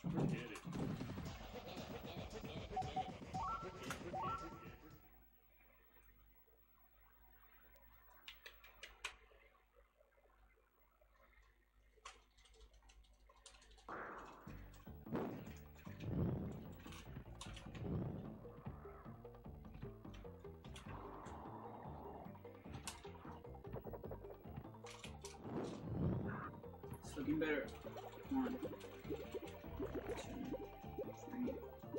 It's looking better. 1, 2, 3,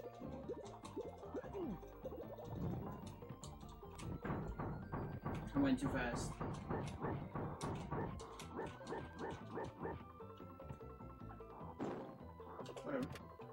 4, 5. I went too fast. Whatever.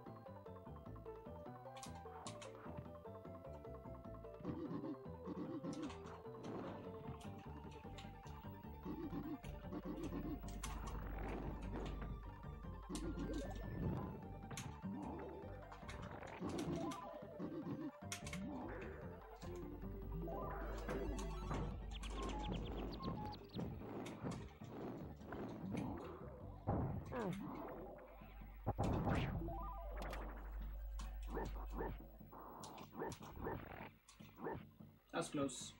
That's close.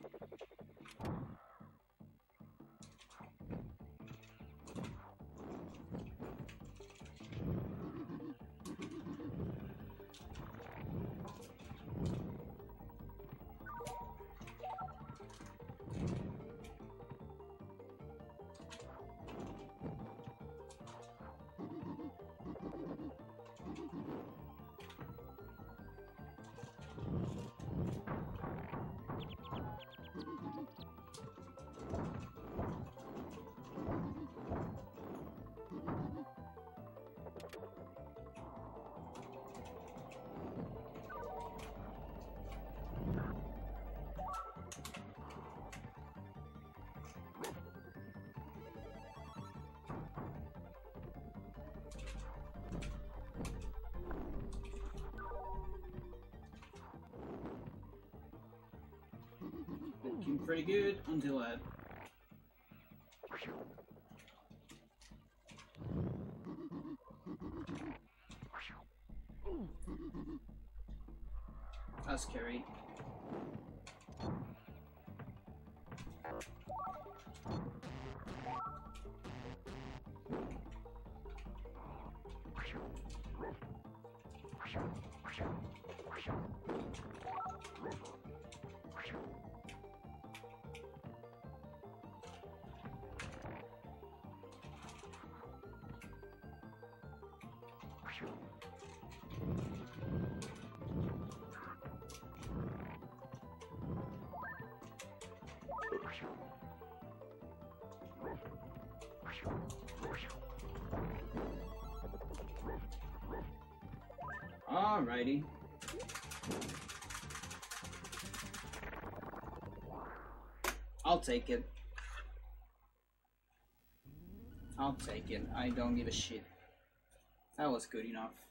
Looking pretty good until that. That's scary. Alrighty. I'll take it. I'll take it. I don't give a shit. That was good enough.